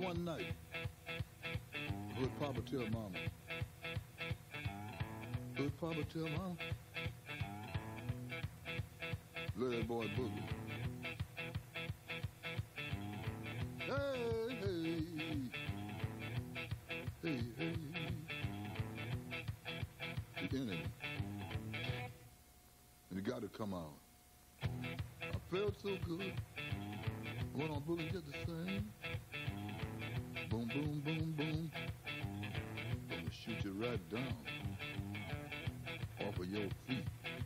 one night, would Papa tell Mama? Would Papa tell Mama? Let that boy boogie. Hey, hey, hey, hey. The enemy. And it got to come out. I felt so good. Went on boogie just the same. Boom, boom, boom, boom. Gonna shoot you right down off of your feet.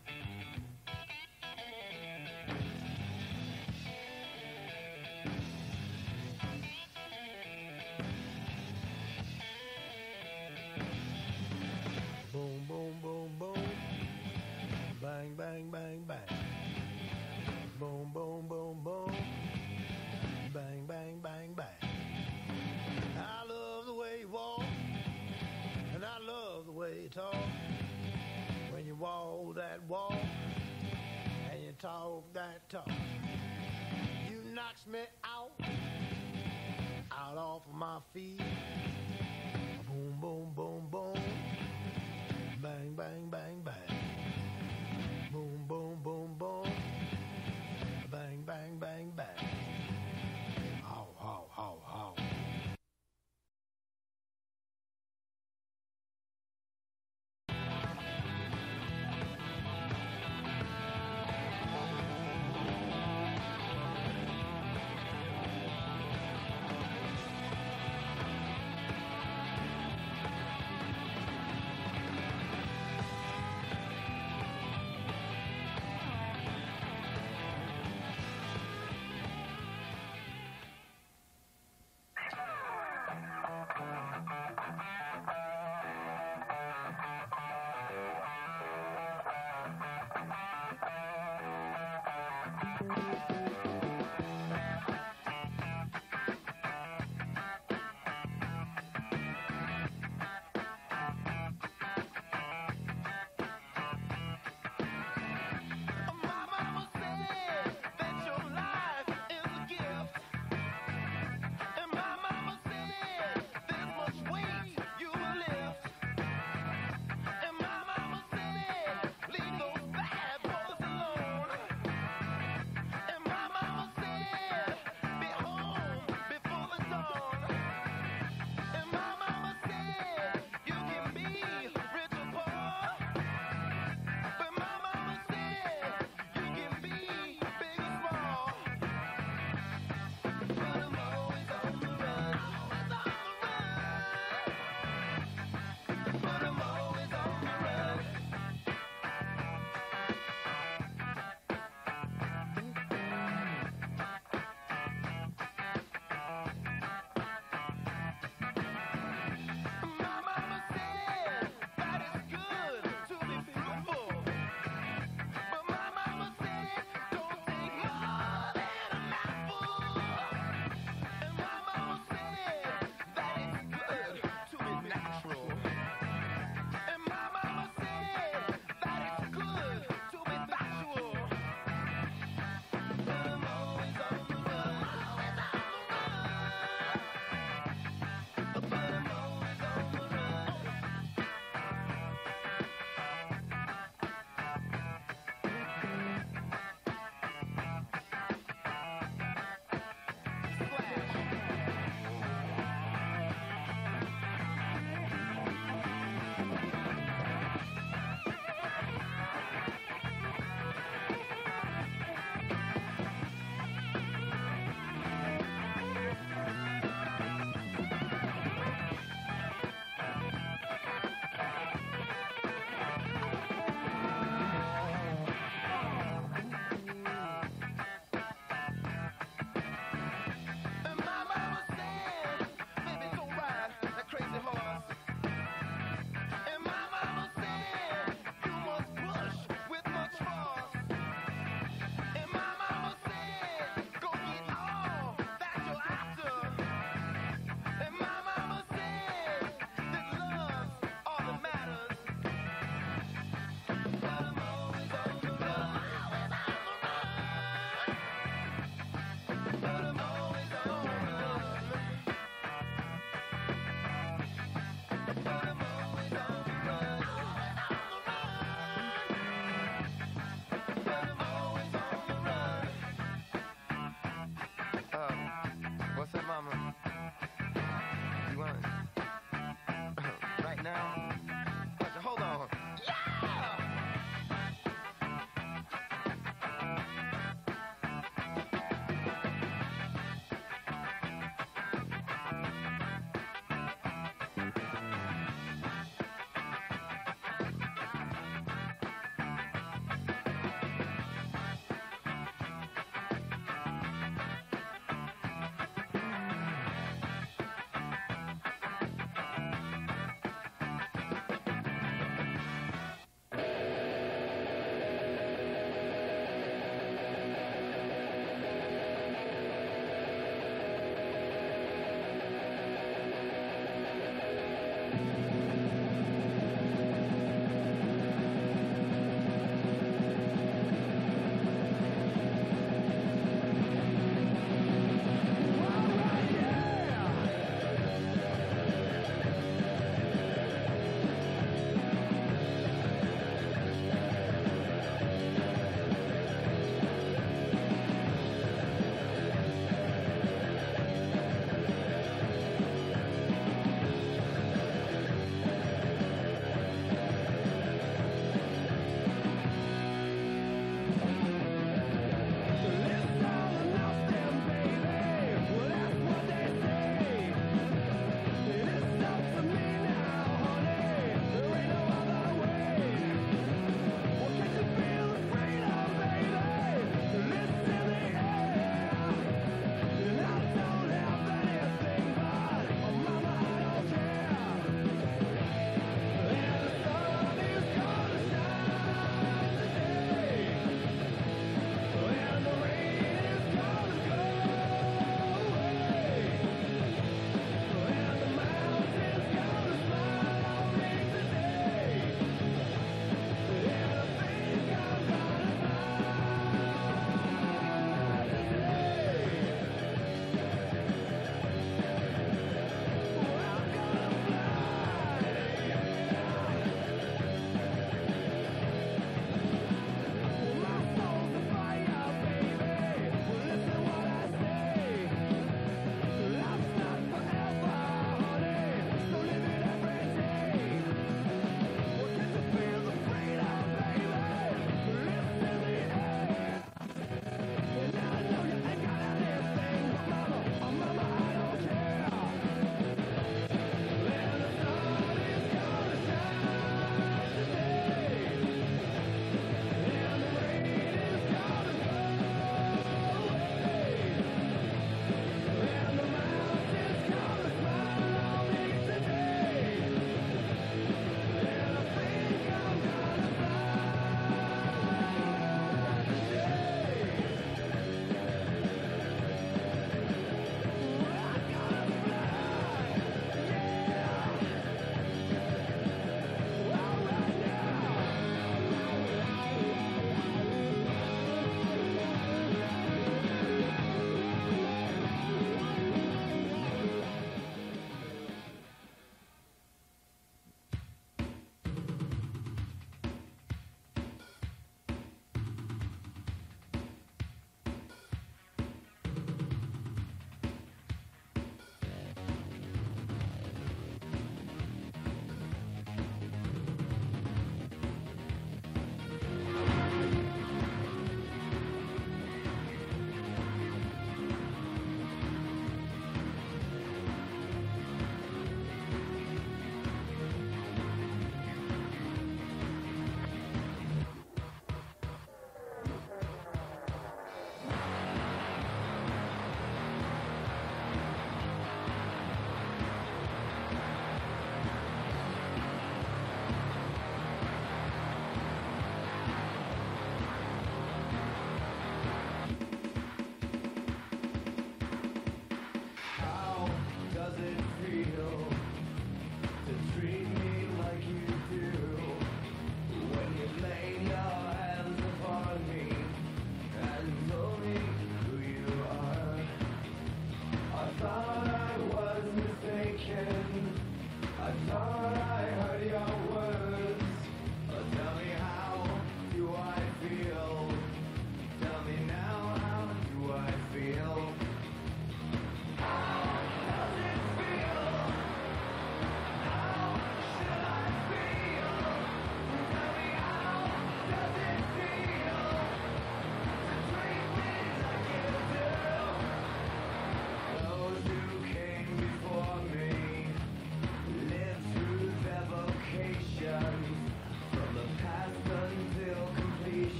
Boom, boom, boom, boom. Bang, bang, bang, bang. Boom, boom, boom, boom. Bang, bang, bang, bang. I love the way you walk, and I love the way you talk. When you walk that walk, and you talk that talk, you knocks me out off of my feet. Boom, boom, boom, boom. Bang, bang, bang, bang. Boom, boom, boom, boom. Bang, bang, bang, bang. How, how, how, how.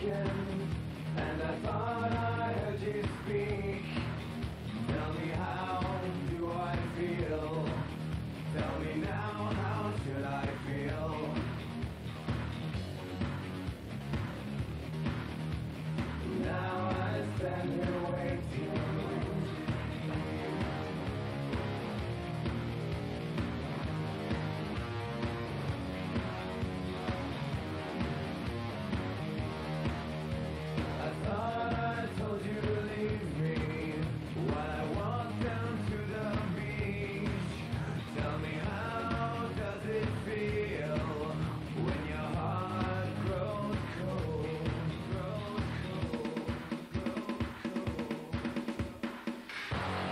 questions, and I thought I heard you speak. Tell me, how do I feel? Tell me now, how should I feel? Now I stand here waiting. I thought I told you to leave me when I walked down to the beach. Tell me, how does it feel when your heart grows cold, grows cold, grows cold?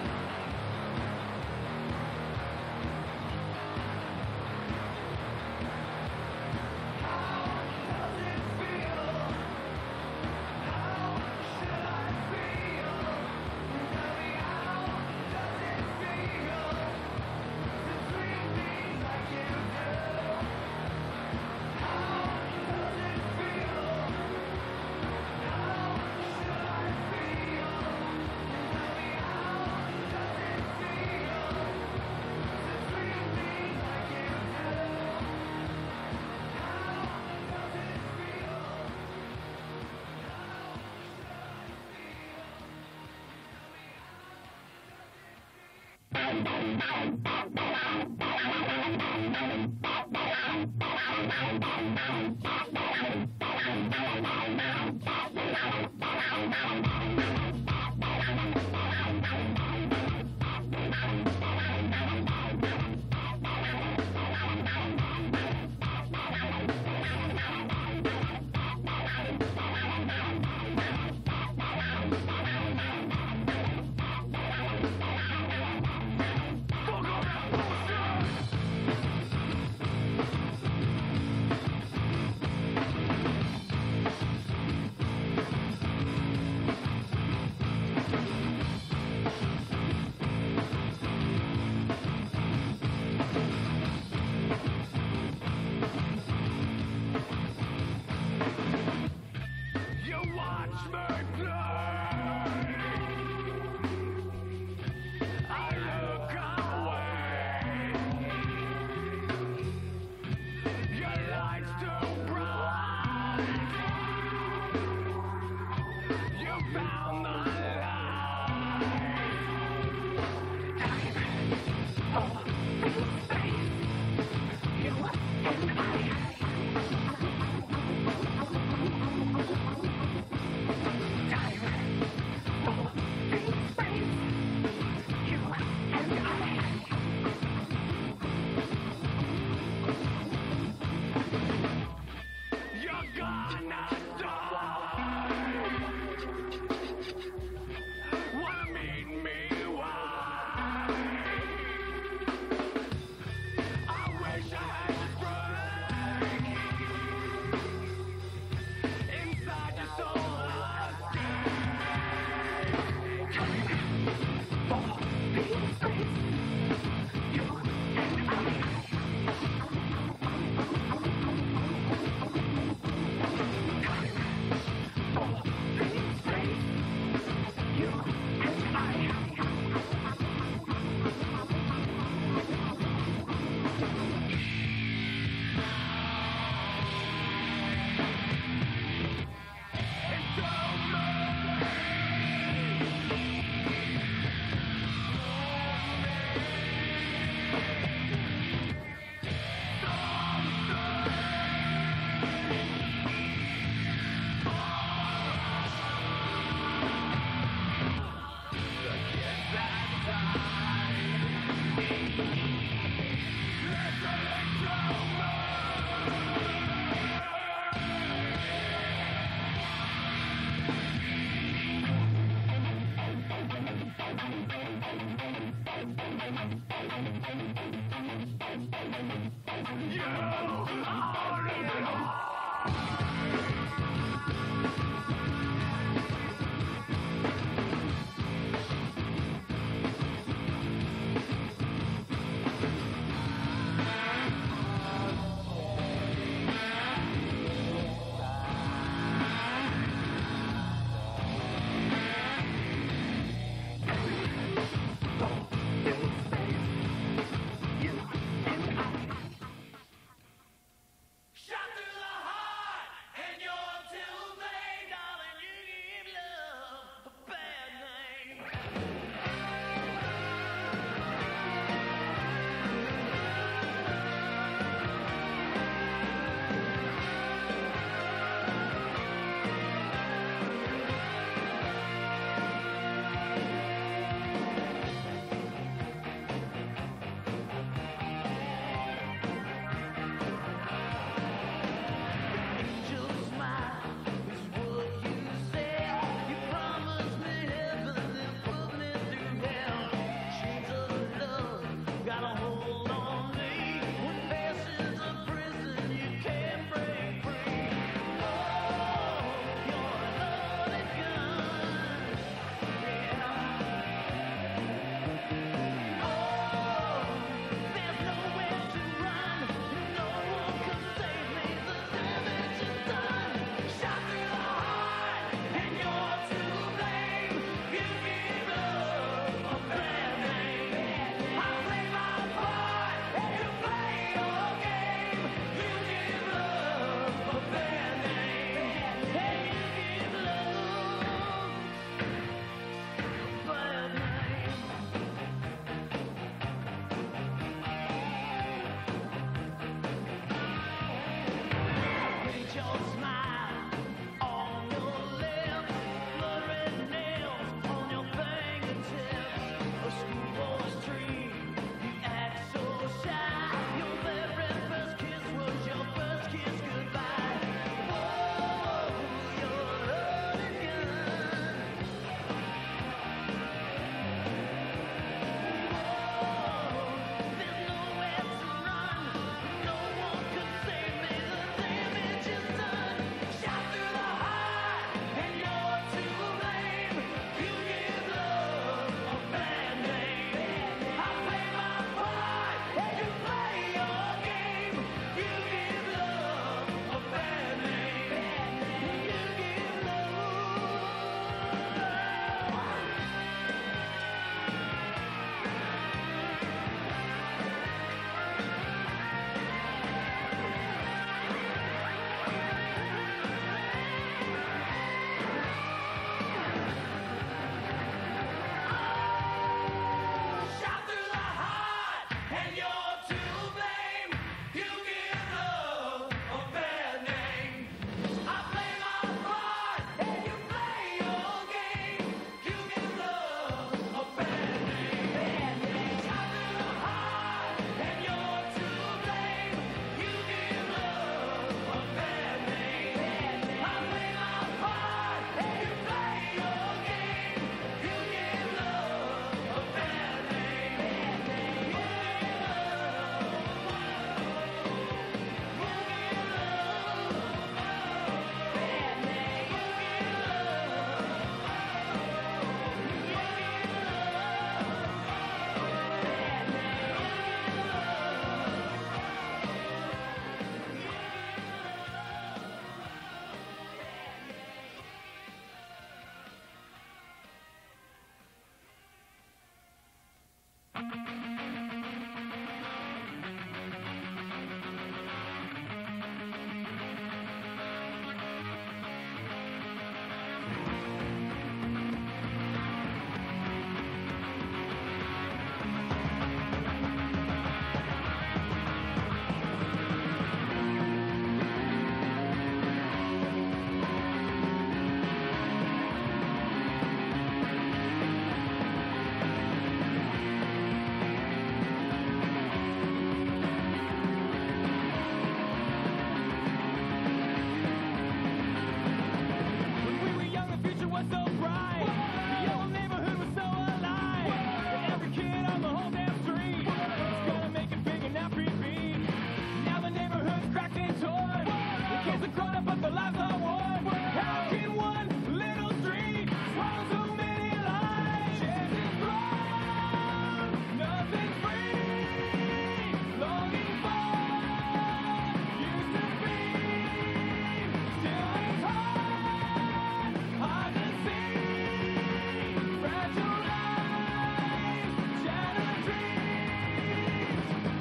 When we were young, the future was so bright. The old neighborhood was so alive. And every kid on the whole damn street was gonna make it big and not repeat. Now the neighborhood's cracked and torn. The kids are grown up, but their lives are worn. How can one little street swallow so many lives? Chance is grown, nothing's free. Longing for used to be, still it's hard to see. Fragile lives, shattered dreams.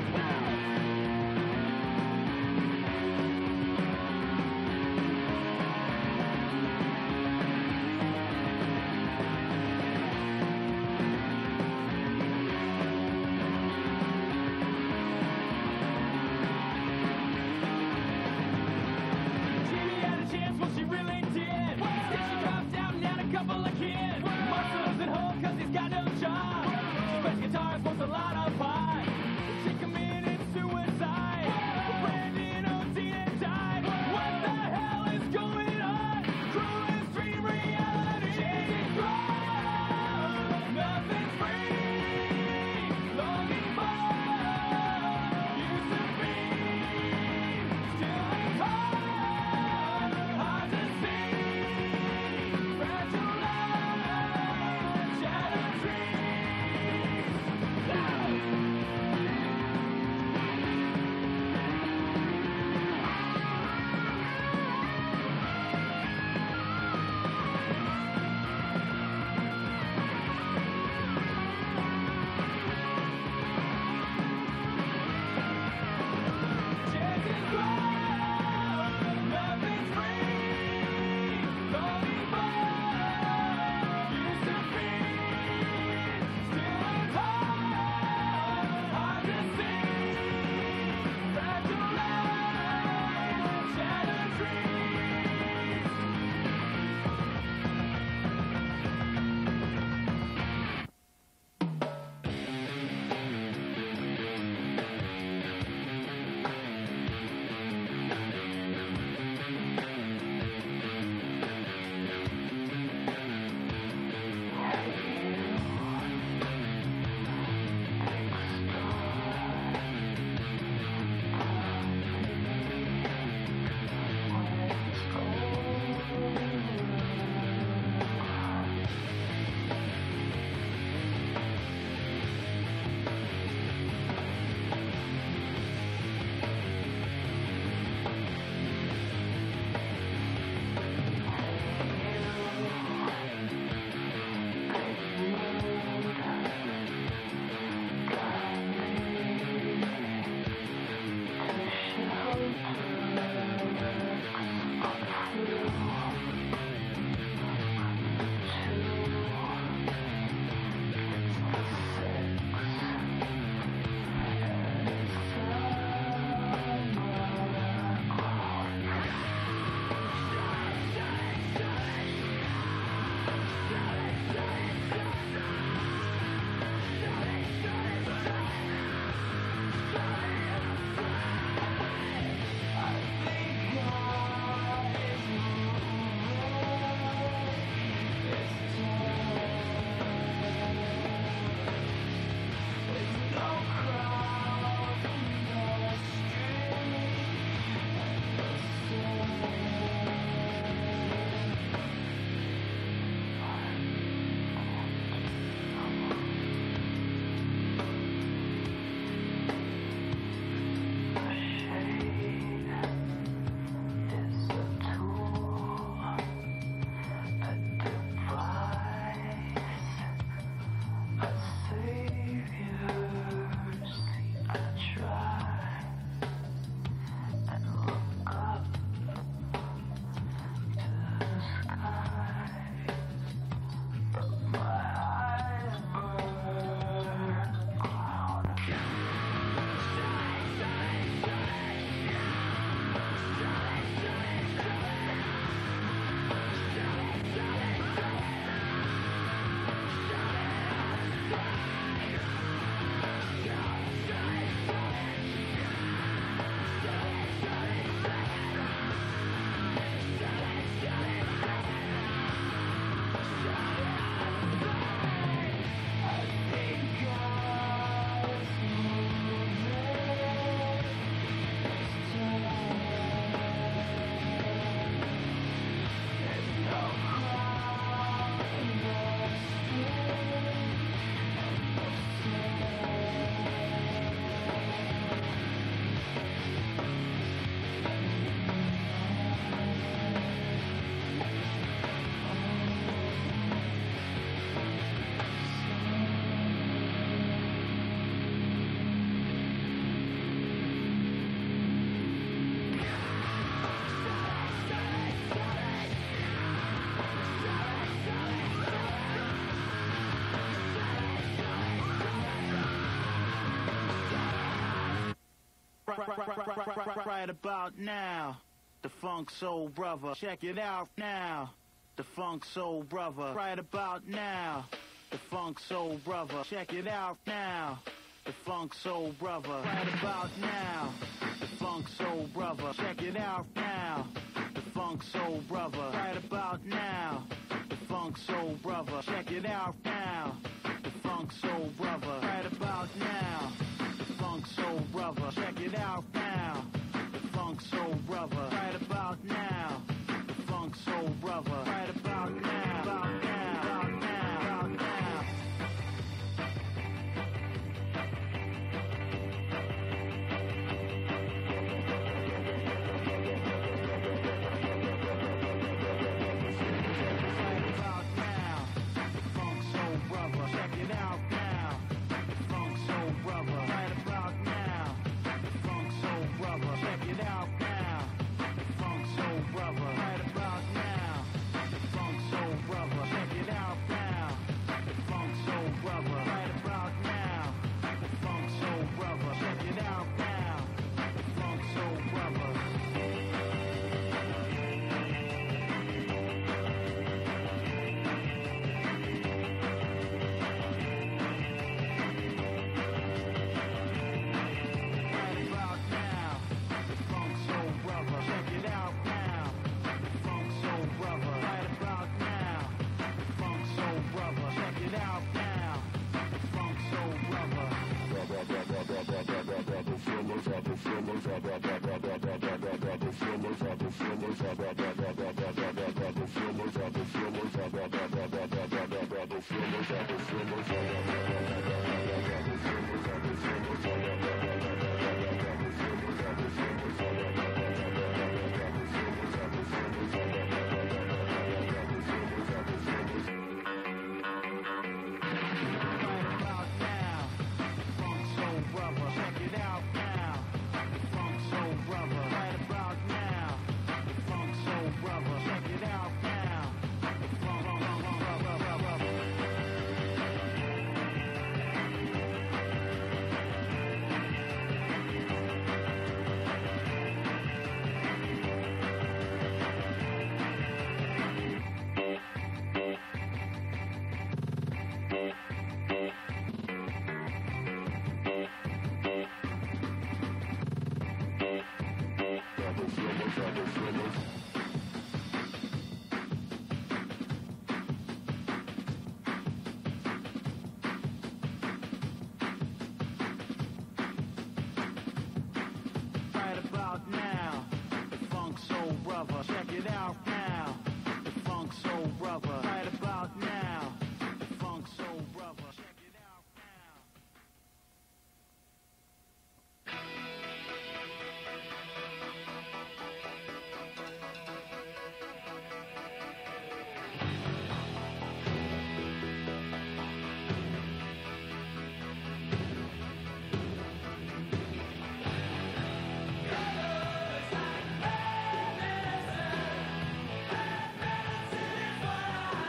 Jimmy had a chance, well she really did. Instead she dropped out and had a couple of kids. Muscles at home cause he's got no job. She plays guitars, wants a lot of pie. She committed suicide. Brandon O'Dean died. What the hell is going on? Cruelest dream reality. Chance is grown, nothing's free. Longing for used to be, still it's hard to see. Fragile lives, shattered dreams. Right about now, the Funk Soul Brother. Check it out now, the Funk Soul Brother. Right about now, the Funk Soul Brother. Check it out now, the Funk Soul Brother. Right about now, the Funk Soul Brother. Check it out now, the Funk Soul Brother. Right about now, the Funk Soul Brother. Check it out now, the Funk Soul Brother. Right about now, the Funk Soul Brother. Check it out now, the Funk Soul Brother. Right about now, the Funk Soul Brother. Right about now, about now, about now, about now. Right about now, the Funk Soul Brother. Check it out now, the Funk Soul Brother. Right about now, the Funk Soul Brother. Check it out now, the Funk Soul Brother. Right about now, the Funk Soul Brother. Check it out now, the Funk Soul Brother. Right about now, the Funk Soul Brother. Check it out now, the Funk Soul Brother. Right about now, the Funk Soul Brother. Check it out now, the Funk Soul Brother. Right about now, the Funk Soul Brother. Check it out now, the Funk Soul Brother. Right about now, the Funk Soul Brother. Check it out now, the Funk Soul Brother. Right about now, the Funk Soul Brother. Check it out now, the Funk Brother. Right about now, the Funk Soul Brother. Check it out now, the Funk Soul Brother. Right about now, the Funk Soul Brother. Check it out now. Medicine is what I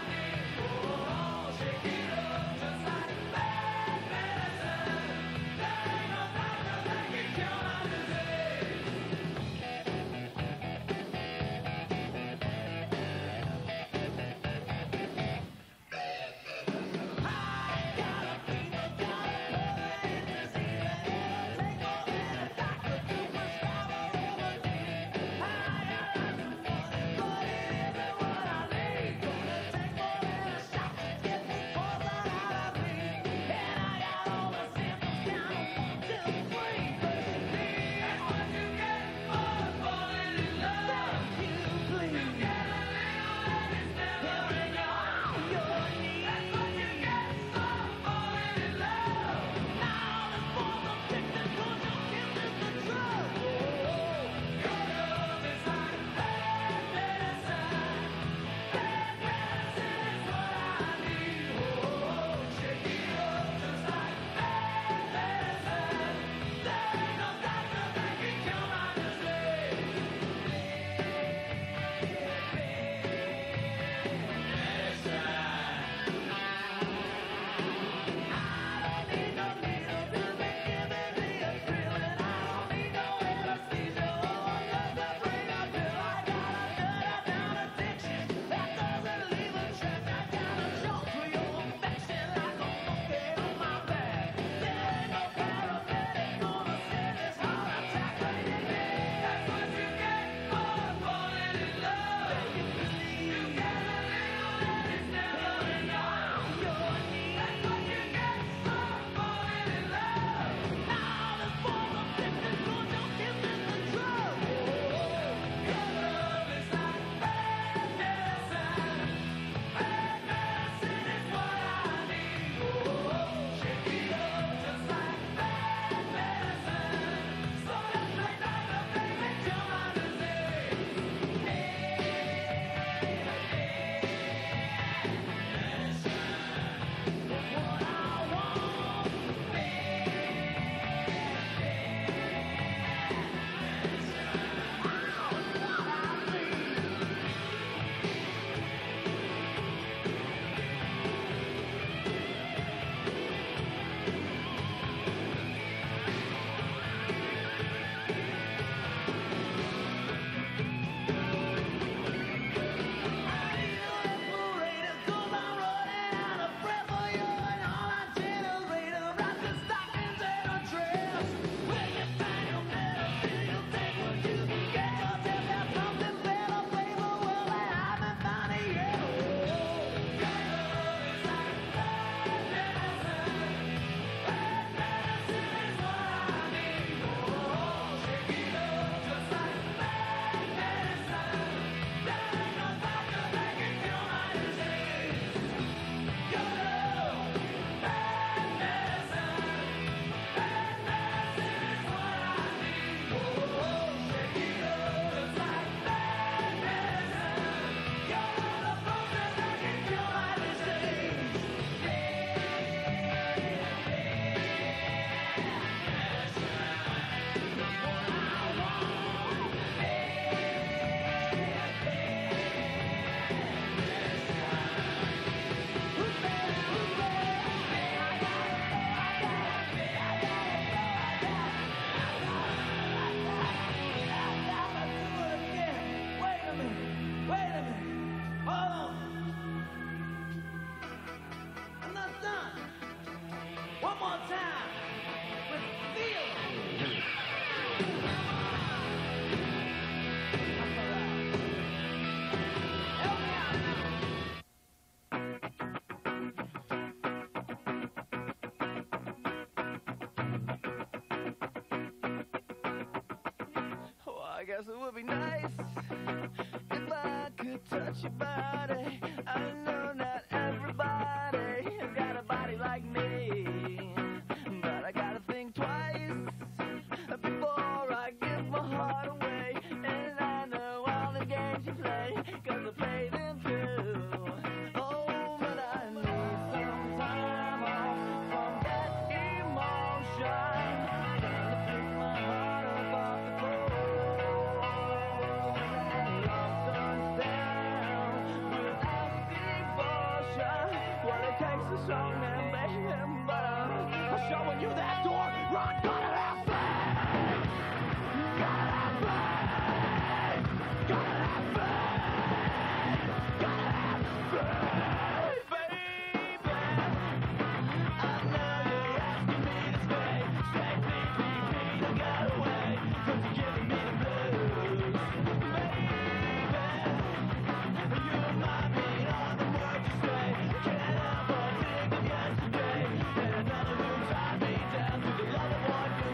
guess it would be nice if I could touch your body. I know not everybody has got a body like me, but I gotta think twice before I give my heart away. And I know all the games you play, 'cause I play them too. Oh, but I need some time off from that emotion. Gotta pick my heart up off the floor. Love turns down without devotion. Well, it takes a strong man, baby, but I'm showing you that door. Run, gotta have faith. Gotta have faith. Gotta have faith. Gotta have faith, baby. I know you're asking me to stay, please, to get away, 'cause you're giving me the blues, baby. You remind me of the words you say. Can't help but think of yesterday, and another who tied me down to the love of one.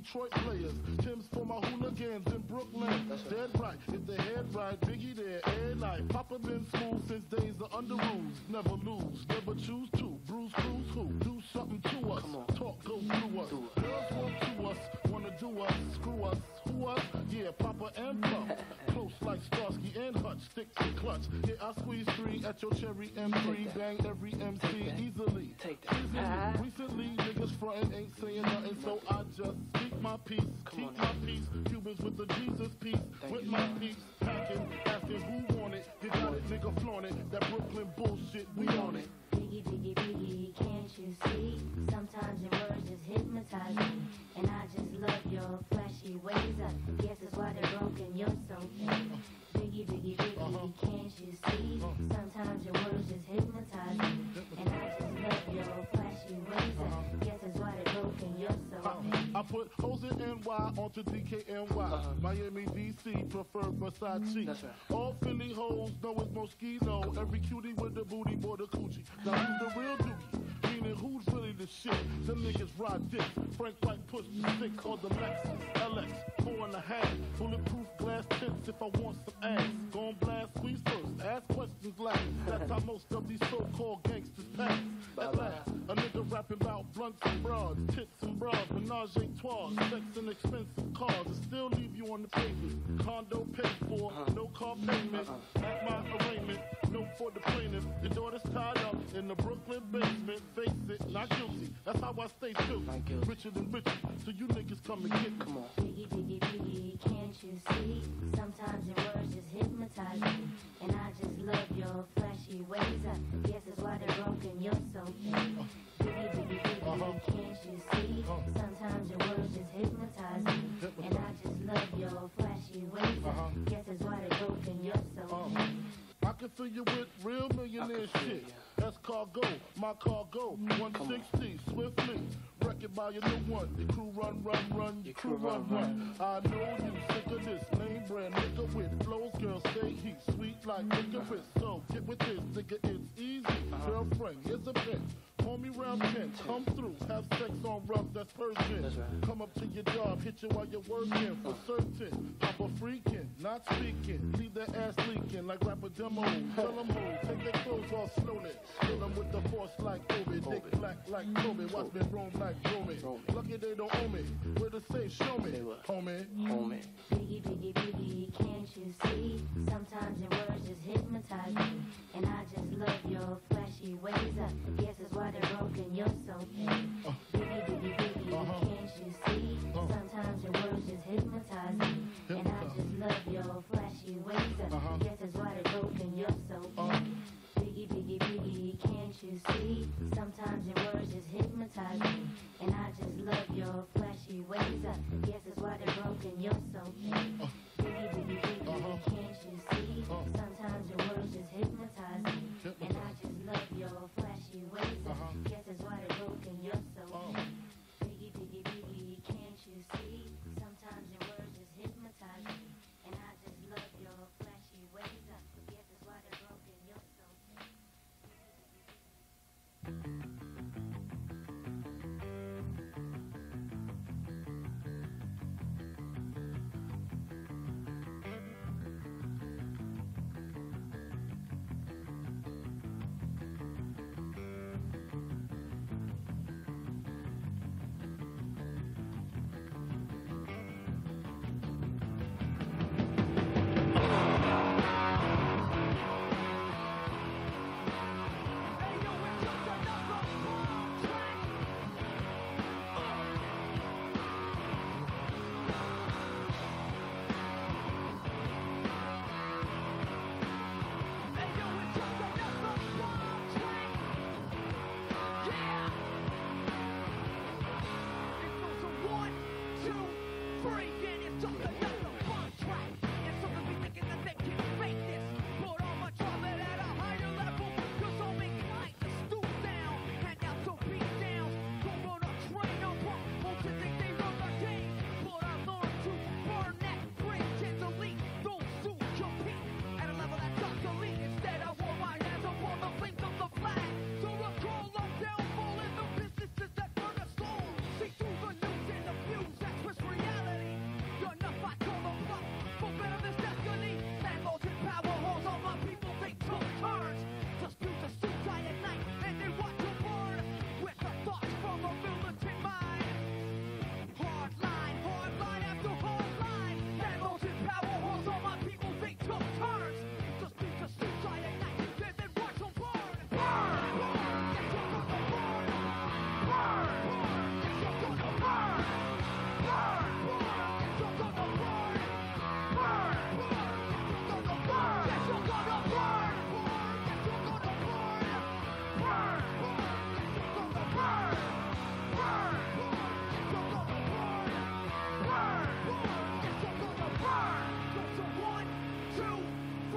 Detroit players. Tim's for my hooligans in Brooklyn. Dead right, if the head right, Biggie there, every night. Papa been smooth since days of under rules. Never lose, never choose to. Bruce Cruz who? Do something to us. Talk goes through us. Girls want to us, wanna do us, screw us, who us? Yeah, Papa and Puff. Close like Starsky and Hutch, stick to clutch. Yeah, I squeeze 3 at your cherry M3. Bang every MC easily. Easily. Recently, niggas frontin' ain't saying nothing, so I just speak my peace, keep my peace. Cubans with the Jesus peace, with my peace. Packing, asking who want it. You got it, nigga, flaunt it. That Brooklyn bullshit, we on it. Biggie, biggie, biggie, can't you see? Sometimes your words just hypnotize me. And I just love your flashy ways. I guess that's why they're broken, you're so fake. Biggie, biggie, biggie, can't you see? Sometimes your words just hypnotize me. And I just love your flashy ways. I guess that's why they're broken, you're so fake. I put hoes in NY onto DKNY. Miami, DC, prefer Versace. That's right. All Philly hoes know it's Moschino. Every cutie with the booty, boy, the coochie. Now who's the real dookie? Meaning who's really the shit? Them niggas ride dicks. Frank White push the 6 or the Lexus LX 4.5. Bulletproof glass tips if I want some ass. Gon' blast squeeze first, ask questions last. That's how most of these so-called gangsters pass. At last, a nigga rapping about blunts and bras, tits and bras, menage a trois, sex and expensive cars, and still leave you on the pavement. Condo paid for, no car payment. At my arraignment, no for the plaintiff. Your daughter's tied up in the Brooklyn basement. Face it, not guilty. That's how I stay true. Richer than richer, so you niggas come and get me. Come on. Biggie, biggie, biggie, can't you see? Sometimes your words just hypnotize me. And I just love your flashy ways. I guess that's why they're broken, you're so fake. Biggie, biggie, biggie, can't you see? Sometimes your words just hypnotize me. And I just love your flashy ways. I guess that's why they're broken, you're so fake. I can fill you with real millionaire shit. That's cargo, my cargo. 160, swiftly. Wreck it by your new one. Your crew run, run, run. Your crew run, run. I know you sick of this name brand nigga with flows. Girl, stay heat, sweet like licorice. So get with this, nigga, it's easy. Girlfriend, here's a bitch. Call me round 10, come through, have sex on rough, that's Persian. That's right. Come up to your job, hit you while you're working, for certain. Papa freaking, not speaking, leave that ass leaking like rapper demo. Tell them who, take their clothes off slowly. Kill them with the force like Obi, dick black like Kobe, watch me roam like Romy. Lucky they don't owe me, where to say, show me, homie. Homie. Biggie, biggie, biggie, can't you see? Sometimes your words just hypnotize me. And I just love your flashy ways. I guess that's why they're broken, you're so fake. Biggie, biggie, biggie, can't you see? Sometimes your words just hypnotize me. And I just love your flashy ways. I guess that's why they're broken, you're so fake. Biggie, biggie, biggie, can't you see? Sometimes your words just hypnotize me. And I just love your flashy ways. I guess that's why they're broken, you're so fake. Biggie, biggie, biggie, can't you see? Sometimes your words just hypnotize me. And I just love your flashy ways. I guess that's why they're broken, you're so fake. Biggie, biggie, biggie, can't you see? Sometimes your words just hypnotize me. And I just love your flashy ways. I guess that's why they're broken,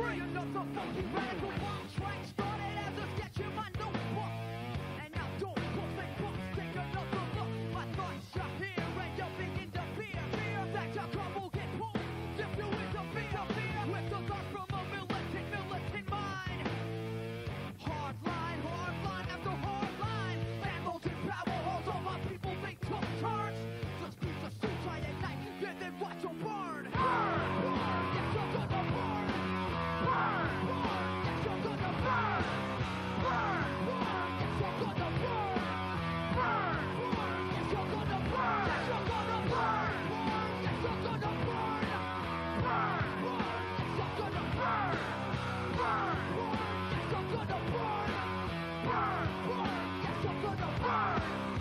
free. You're not the funky radical punk train. Started as a sketch in my notebook. And now don't book the books. Take another look. My thoughts are here and you begin to fear. Fear that your car will get pulled. If you interfere with the thoughts from a militant mind. Hard line after hard line. Vandals in power halls, all my people make tough turns. Just beat the suicide at night, then watch them burn. Burn, burn, yes you're gonna burn. Burn, burn, yes you're gonna burn. Burn, burn, yes you're gonna burn. Burn, burn, yes you're gonna burn. Yes you're gonna burn. Burn, yes you're gonna burn. Burn, burn, yes you're gonna burn. Burn, burn, yes you're gonna burn. Burn, burn, yes you're gonna burn.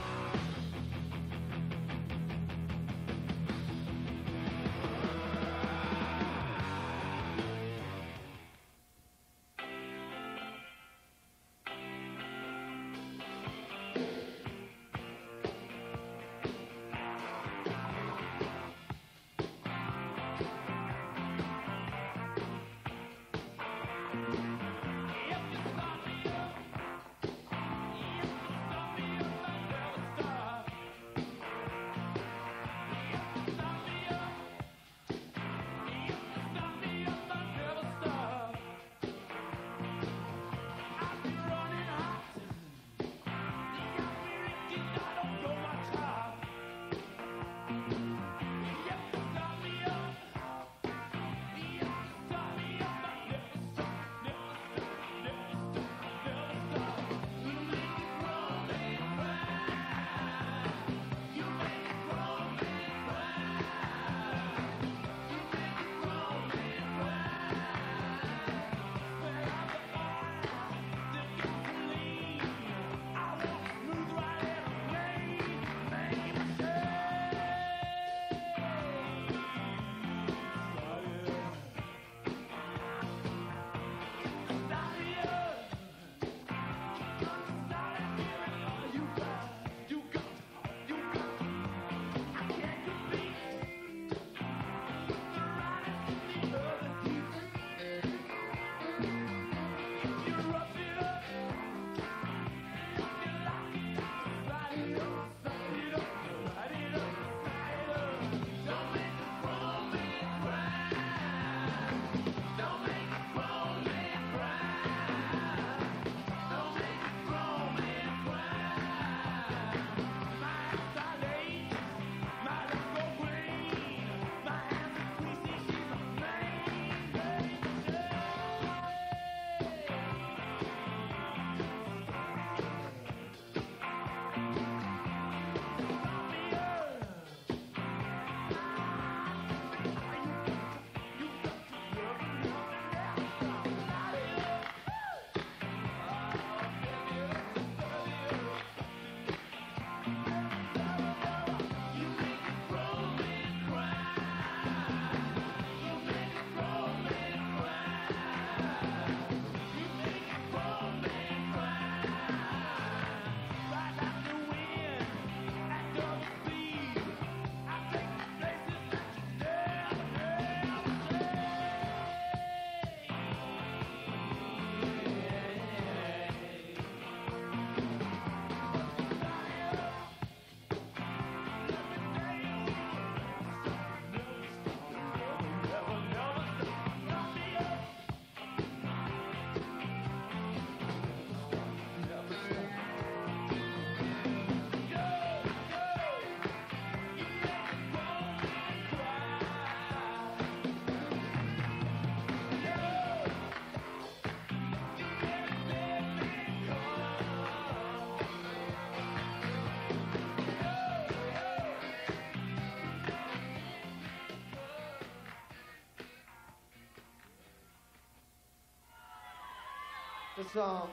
The song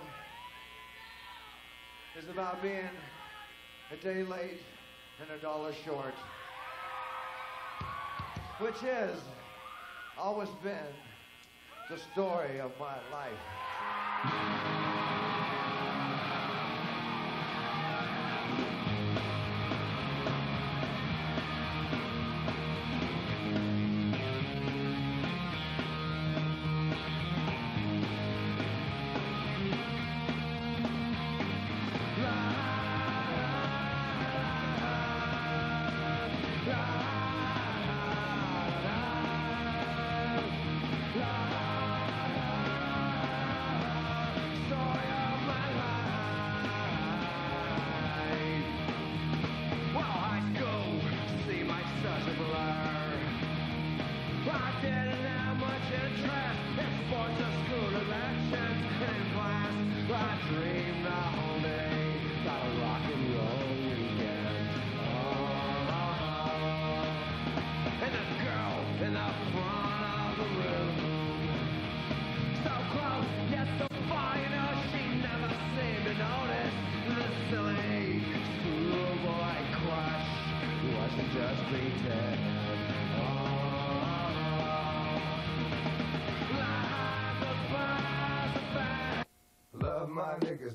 is about being a day late and $1 short, which has always been the story of my life.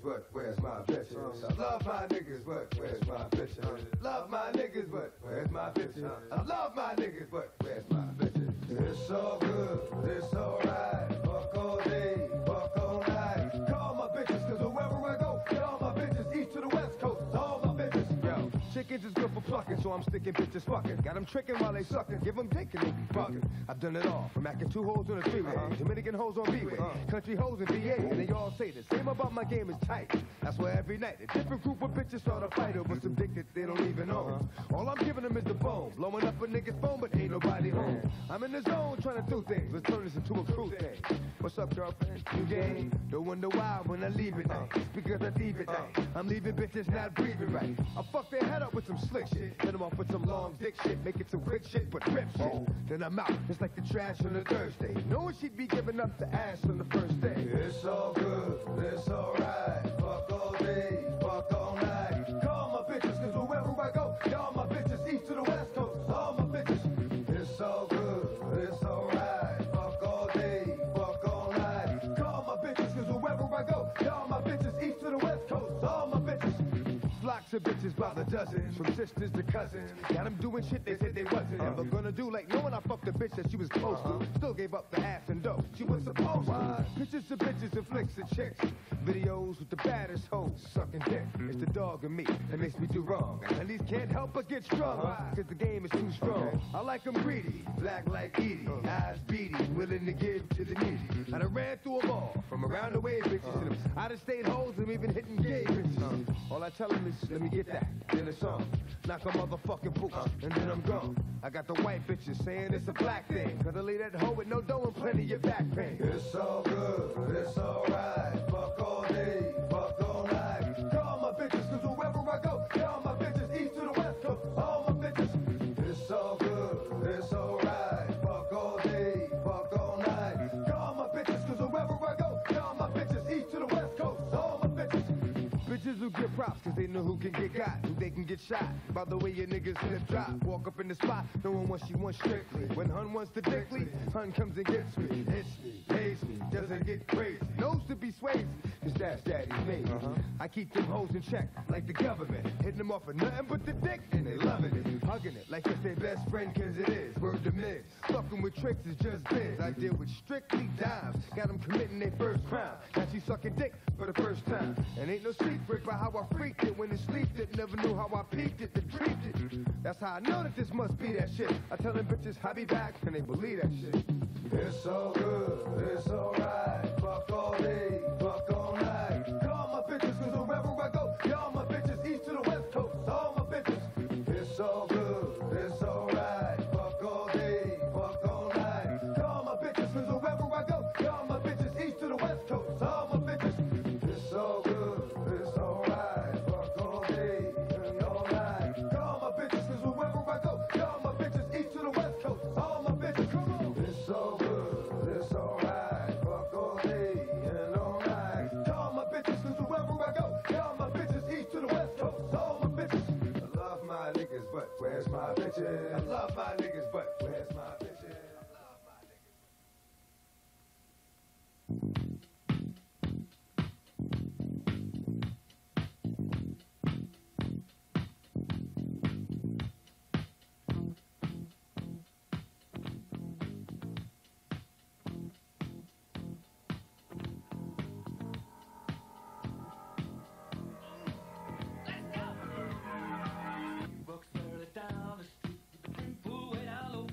but where's my bitches? I love my niggas, but where's my bitches? Love my niggas, but where's my bitches? I love my niggas, but where's my bitches? It's all good, it's alright. Fuck all day, fuck all night. Call my bitches, cause wherever I go, all my bitches, east to the west coast, all my bitches. Yo, chickens is good for plucking, so I'm sticking bitches fucking. Got them tricking while they sucking, give them dick and they be fucking. I've done it all, from acting 2 hoes on a 3-way, Dominican hoes on B-way, country hoes in VA, and they all say the same about my game is tight. That's why every night a different group of bitches start a fight over some dick that they don't even own. All I'm giving them is the bone, blowing up a nigga's phone, but ain't nobody home. I'm in the zone trying to do things, let's turn this into a crew thing. What's up, girlfriend? You game? Don't wonder why when I leave it night. It's because I leave it night. I'm leaving bitches not breathing right. I fuck their head up with some slick shit, hit them off with some long dick shit, make it some quick shit, but rip shit. Then I'm out, just like the trash on a Thursday. Knowing she'd be giving up the ass on the first day. It's all good, it's alright. Fuck all day, fuck all night. Call my bitches, cause wherever I go, y'all my bitches, east to the west coast, all my bitches. It's all good, it's alright. Fuck all day, fuck all night. Call my bitches, cause wherever I go, y'all my bitches, east to the west coast, all my bitches. Flocks of bitches by the dozens, from sisters to cousins. Got them doing shit they said they wasn't ever gonna do, like knowing I fucked a bitch that she was supposed to. Still gave up the ass and dough she was supposed to. Pictures of bitches and flicks of chicks. Videos with the baddest hoes sucking dick. It's the dog in me that makes me do wrong. And these can't help but get strung, cause the game is too strong. I like them greedy, black like Edie, eyes beady, willing to give to the needy. I done ran through them all, from around the way bitches to them out-of-state hoes and even hitting gay bitches. All I tell them is, let me get that, then it's on. Knock a motherfucking boot, and then I'm gone. I got the white bitches saying it's a black thing, cause I leave that hoe with no dough and plenty of back pain. It's all good, it's alright. Fuck all day, fuck all night. Call my bitches, cause wherever I go, y'all my bitches, east to the west coast, all my bitches. It's all good, it's alright. Fuck all day, fuck all night. Call my bitches, cause wherever I go, y'all my bitches, east to the west coast, all my bitches. Bitches who get props, cause they know who can get got, who they can get shot. By the way your niggas slip drop, walk up in the spot, knowing what she wants strictly. When Hun wants to dickly, Hun comes and gets me, hits me, pays me, doesn't get crazy. Knows to be swayzy, cause that's daddy's made. I keep them hoes in check, like the government, hitting them off of nothing but the dick, and they loving it, hugging it, like it's their best friend, cause it is, word to miss. Fucking with tricks is just biz, I deal with strictly dimes, got them committing their first crime. Now she sucking dick for the first time, and ain't no secret by how I freaked it when it sleeped it, never knew how I peaked it, then creeped it. That's how I know that this must be that shit. I tell them bitches I'll be back, and they believe that shit. It's all good, it's alright. Fuck all day, fuck all night. Call my bitches, cause wherever I go, y'all my bitches, east to the west coast, all my bitches. It's all good, it's alright. Fuck all day, fuck all night. Call my bitches, cause wherever I go, y'all my bitches, east to the west coast, all my bitches. It's all good, it's alright. Fuck all day and all night. Call my bitches, cause wherever I go, y'all my bitches, east to the west coast, all my bitches. Come on. It's all good, it's alright. Fuck all day and all night. Call my bitches, cause wherever I go, y'all my bitches, east to the west coast, all my bitches. I love my niggas, but where's my bitches? I love my niggas, but where's my bitches? I love my niggas. Walks further down the street with the big pool way down low.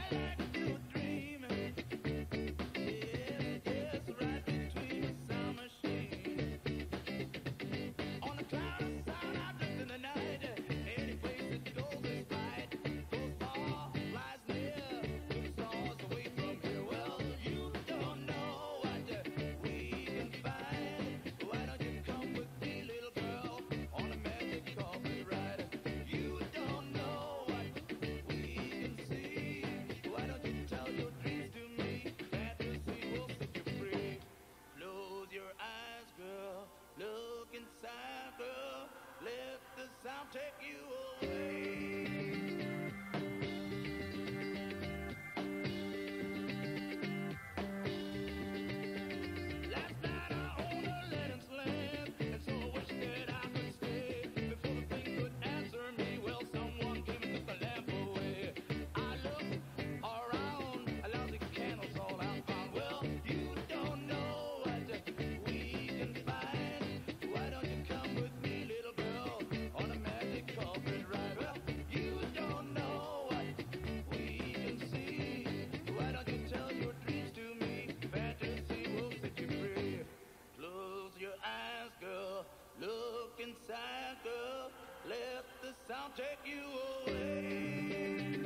Take you away.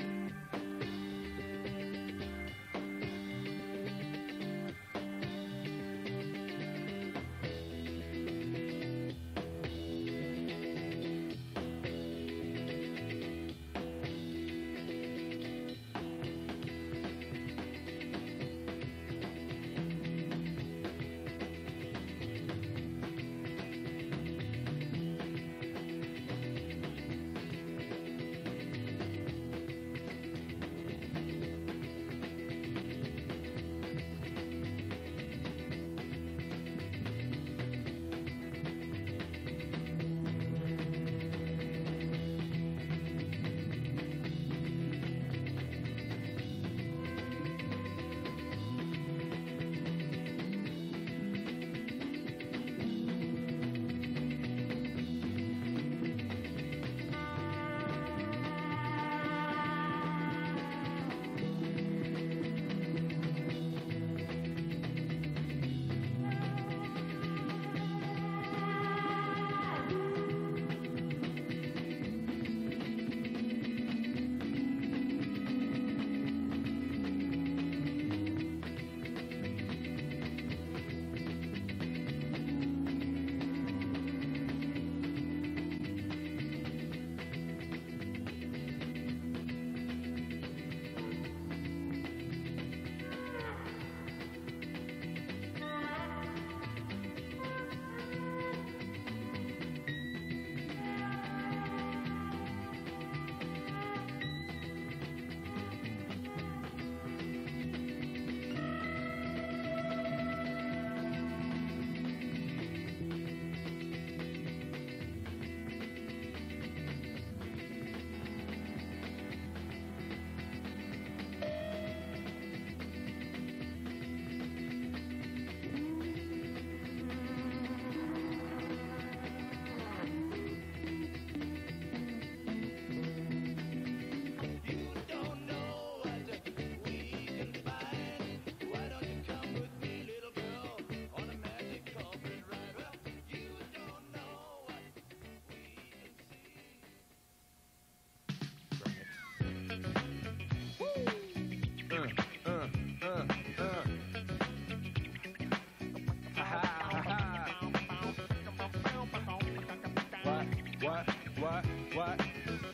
What?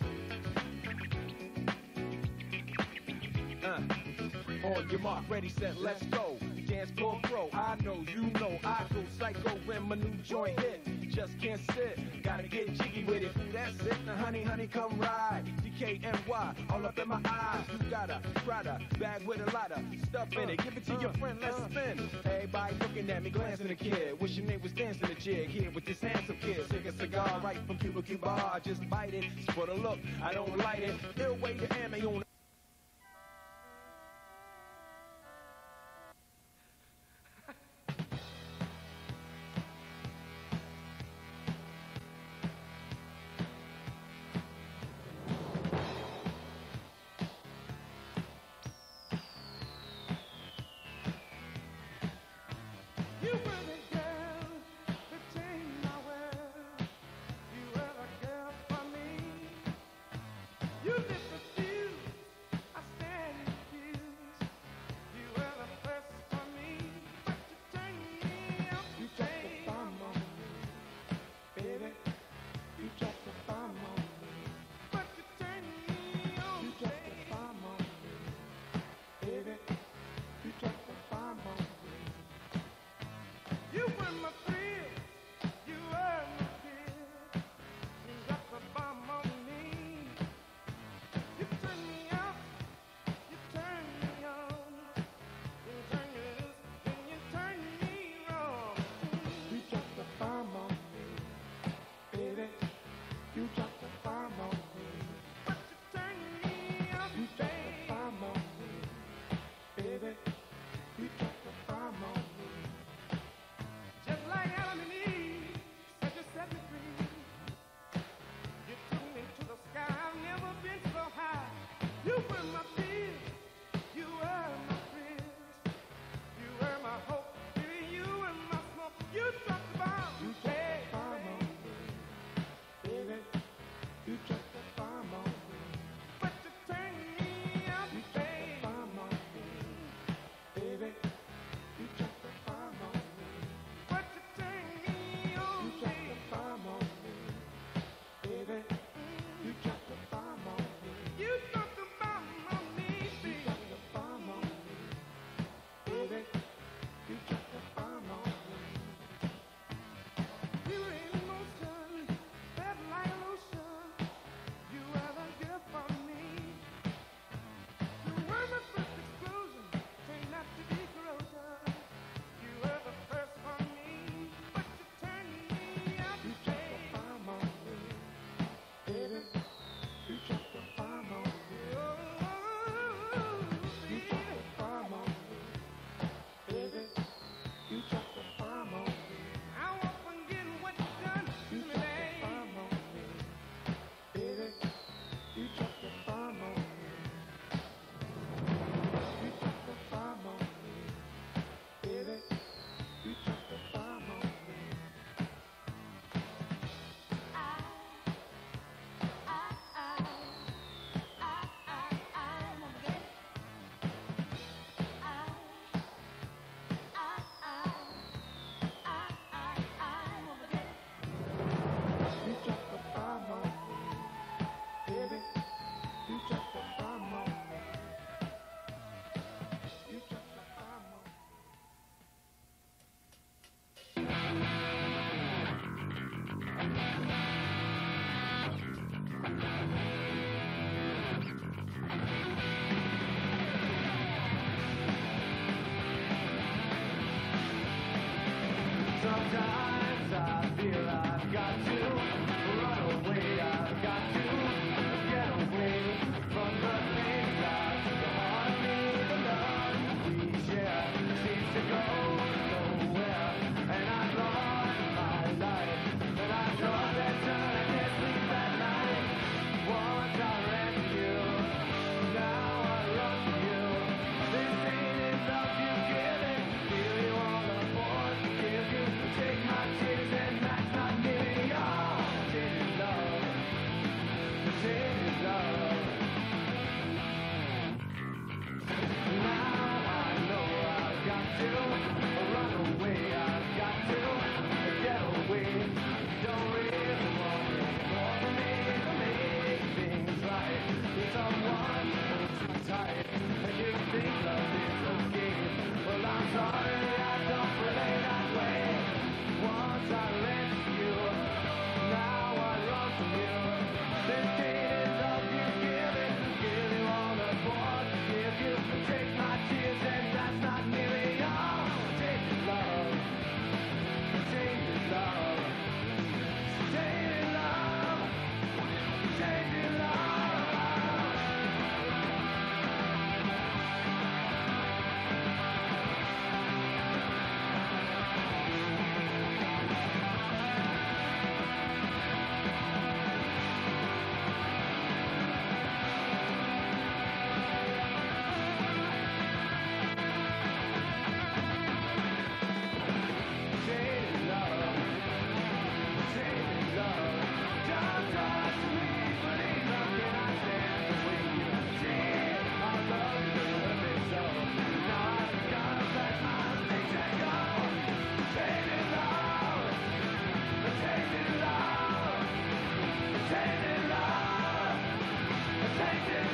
On your mark, ready, set, let's go. Dance floor pro, I know, you know, I go psycho when my new joint hit. Just can't sit, gotta get jiggy with it. Ooh, that's it, now honey, come ride. DKNY, all up in my eyes. You got a Prada bag with a lot of stuff in it. Give it to your friend, let's spin. Everybody looking at me, glancing at the kid. Wish your name was dancing the jig here with this handsome kid. Take a cigar right from Cuba Cuba. I just bite it, it's for the look, I don't light it. Ill way to ammo on.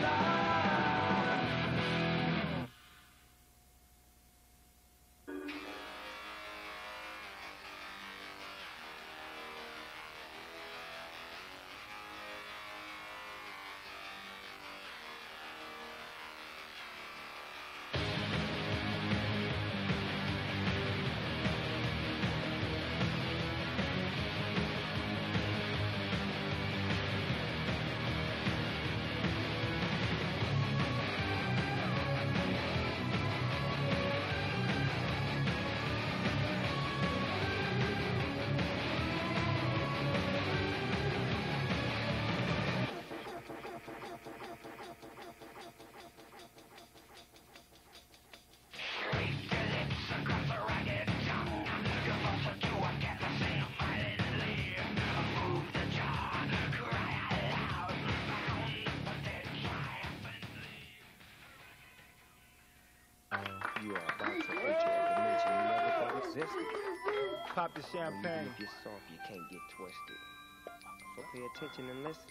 You are about to enter a dimension you never thought existed. Pop the champagne. When you get soft, you can't get twisted. So pay attention and listen.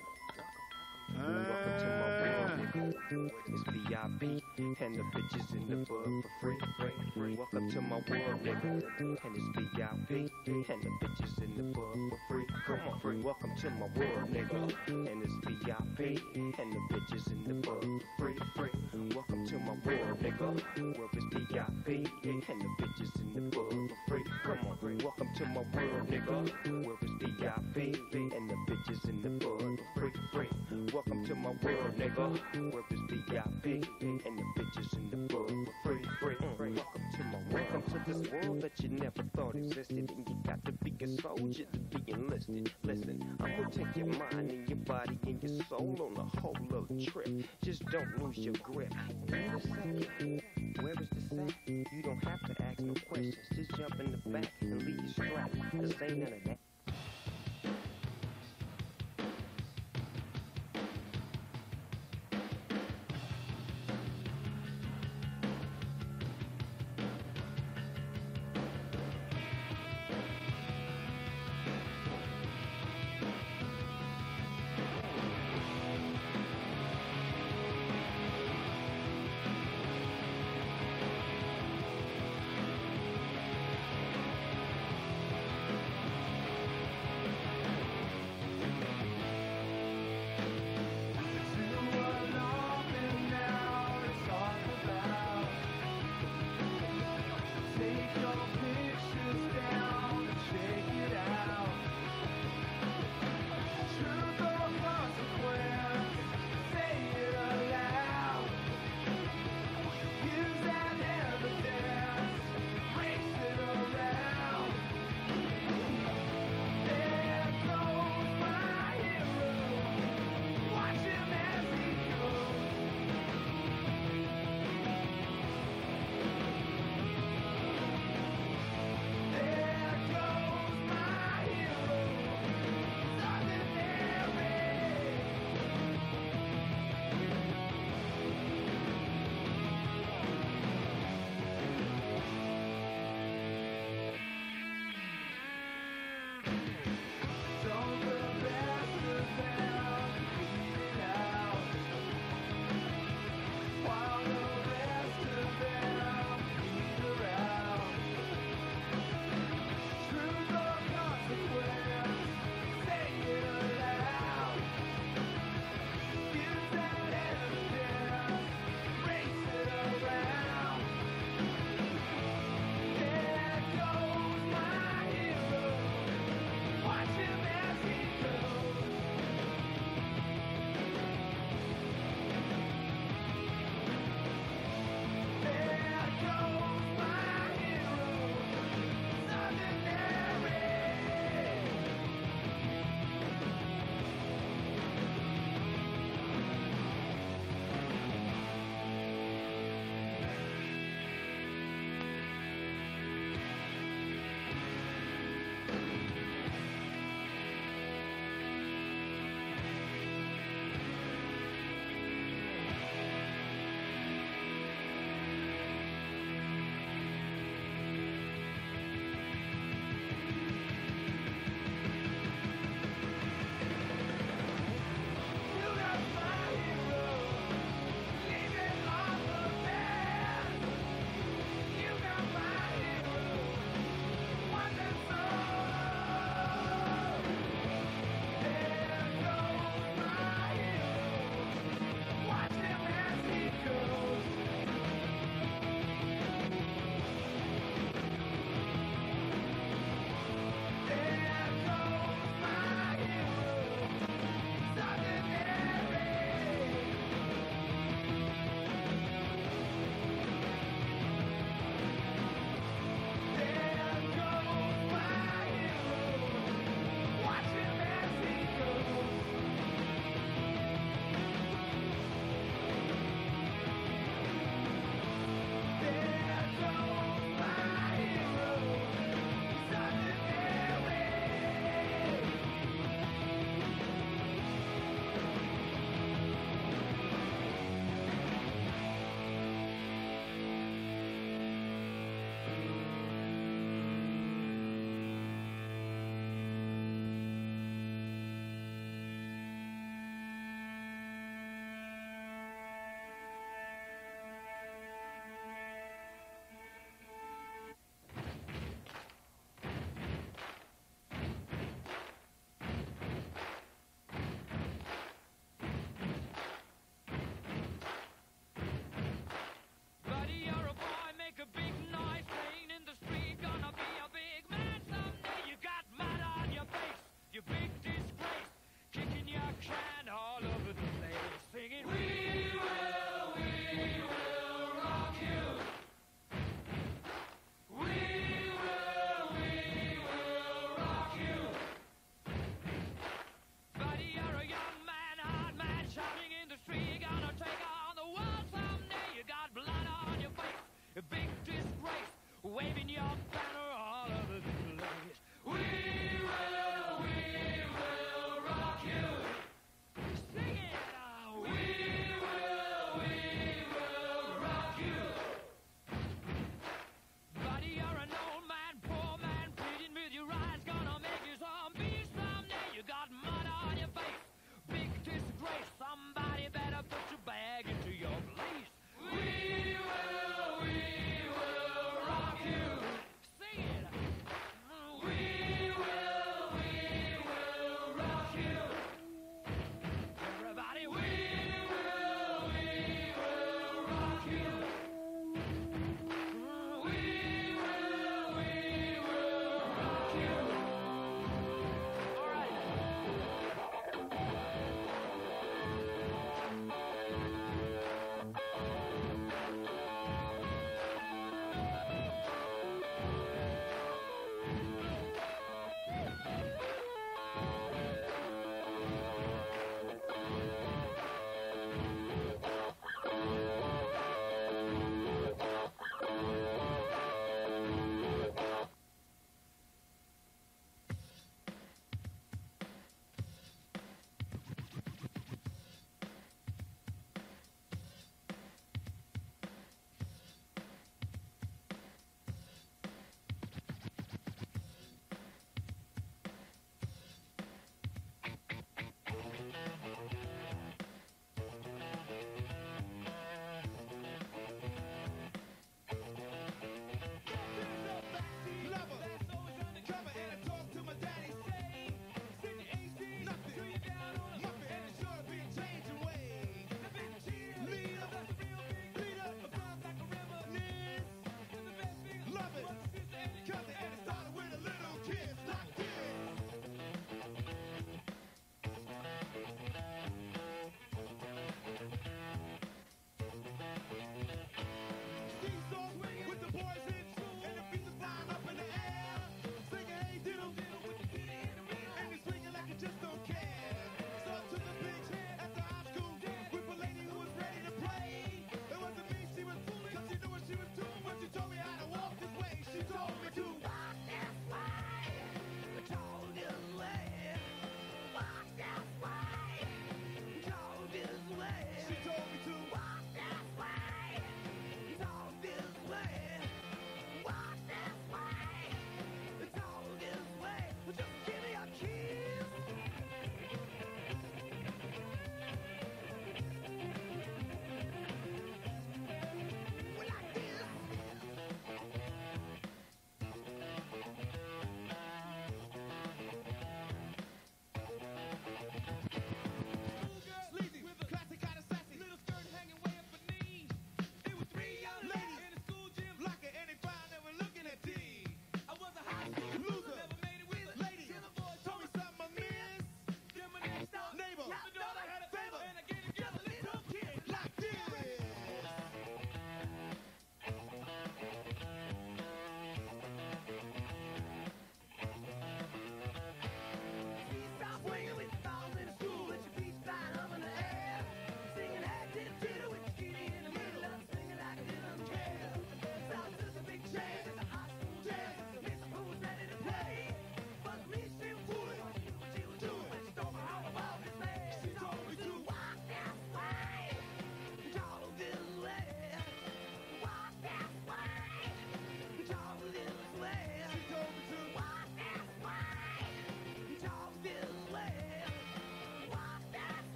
Welcome to my world, nigga. It's VIP, and the bitches in the bud for free. Welcome to my world, nigga. And it's VIP, and the bitches in the bud for free. Come on, free. Welcome to my world, nigga. And it's VIP, and the bitches in the bud for free. Welcome to my world, nigga. Where it's VIP, and the bitches in the bud for free. Come on, free. Welcome to my world, nigga. Where it's VIP, and the bitches in the bud for free. Welcome to my world, nigga. Where it's VIP, and the bitches in the bud for free. Welcome to my world. Welcome to this world that you never thought existed, and you got to be a soldier to be enlisted. Listen, I'm gonna take your mind and your body and your soul on a whole little trip. Just don't lose your grip. Wait a second. Where is the sack? You don't have to ask no questions. Just jump in the back and leave you strapped. Cause ain't none of that.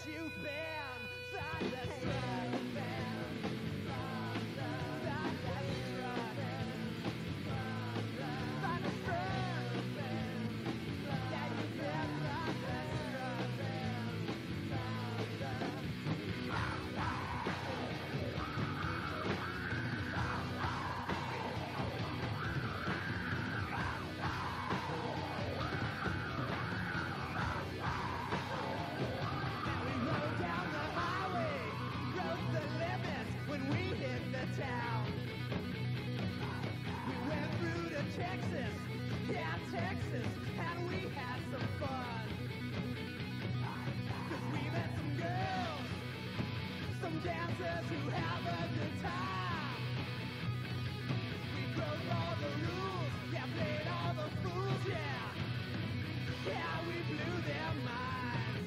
'cause you've been thunderstruck. Texas, yeah, Texas, and we had some fun. 'Cause we met some girls, some dancers who have a good time. We broke all the rules, yeah, played all the fools, yeah. Yeah, we blew their minds.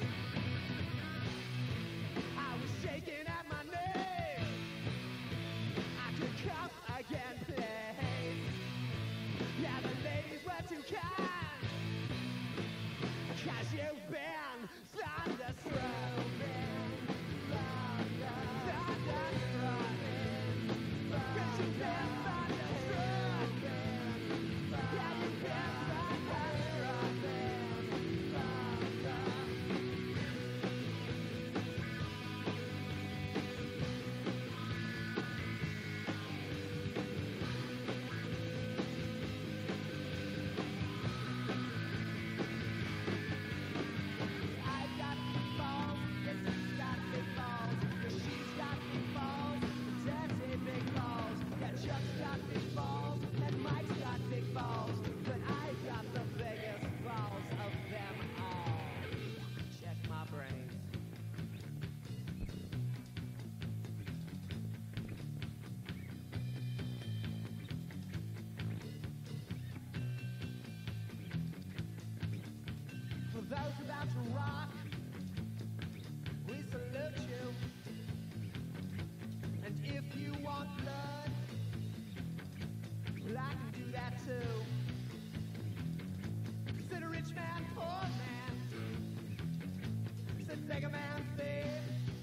I was shaking at my knees. I could come again, please. Yeah, the ladies were too kind. 'Cause you've been thunderstruck. Thunderstruck. 'Cause you've been thunderstruck. Yeah, you've been thunderstruck. Those about to rock, we salute you. And if you want blood, well, I can do that too. Said a rich man, poor man. Said beggar man, thief.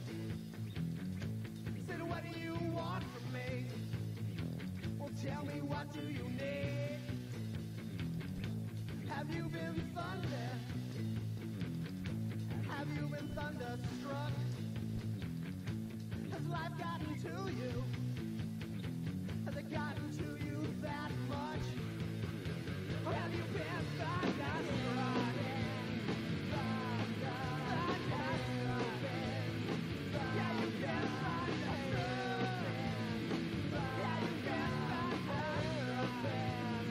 Said what do you want from me? Well, tell me, what do you need? Have you been thunder? Have you been thunderstruck? Has life gotten to you? Has it gotten to you that much? Or have you been thunderstruck? Thunderstruck. Yeah, you've been thunderstruck. Yeah, you've been thunderstruck.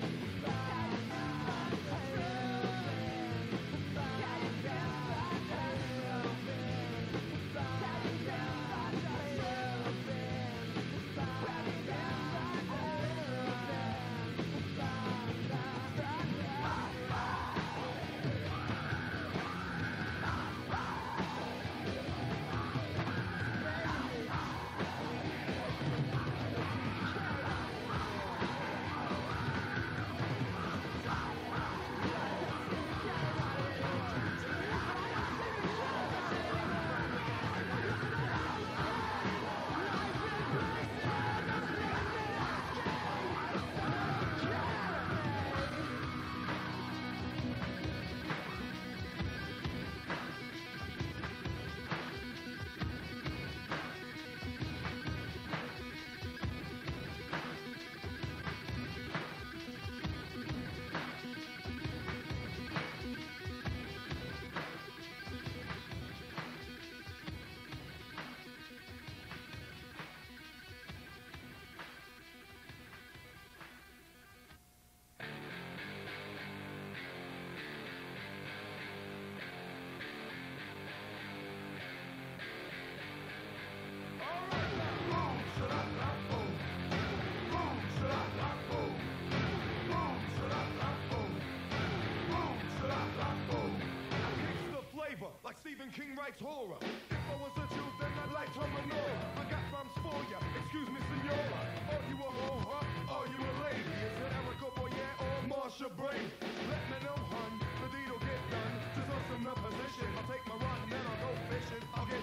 Like Stephen King writes horror. If I was the truth, then I'd like to know. I got rhymes for ya. Excuse me, senora. Are you a whore? Are you a lady? Is it Erica Boyer or Marsha Brady? Let me know, hun. The deed'll get done. Just listen the position. I'll take my run and then I'll go fishing. I'll get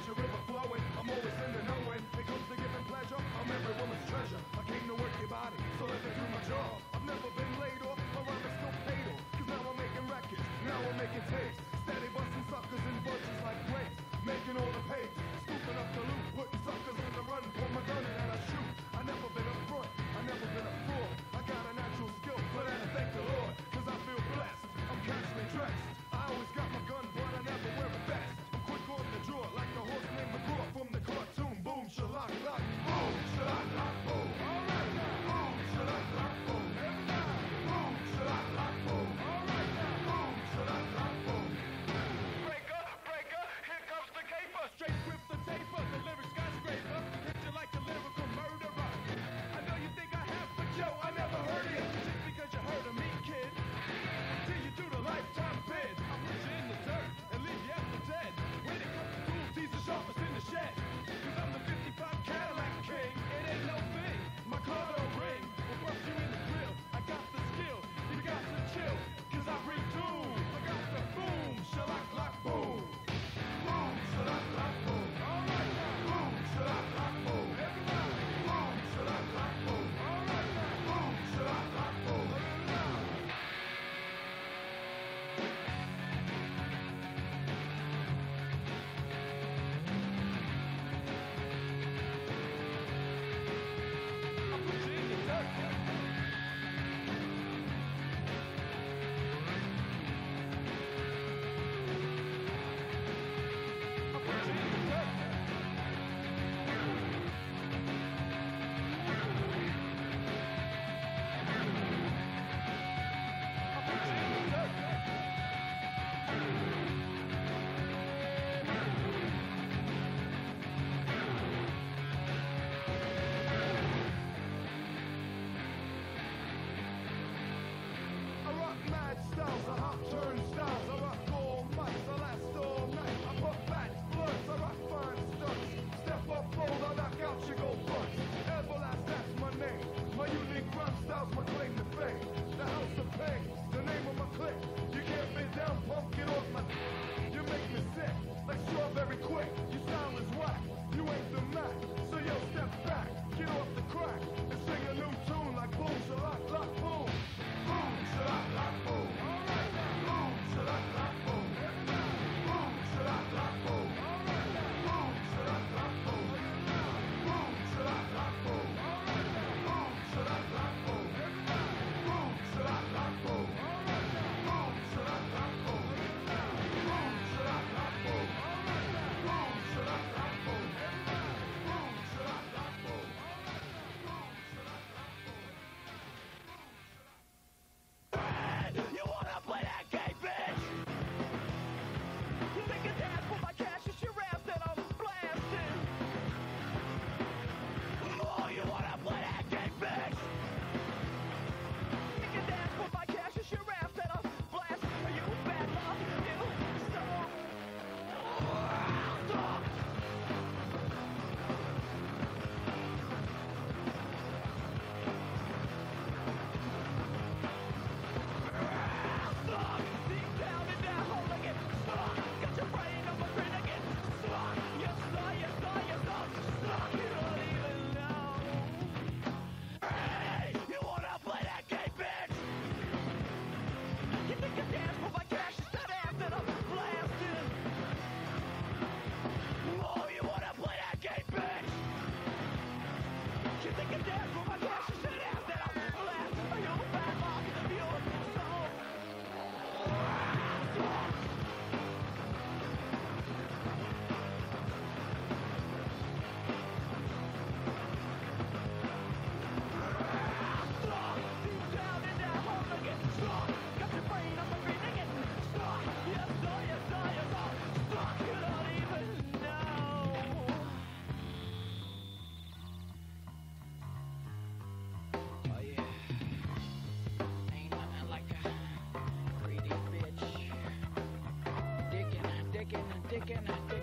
dick and a dick.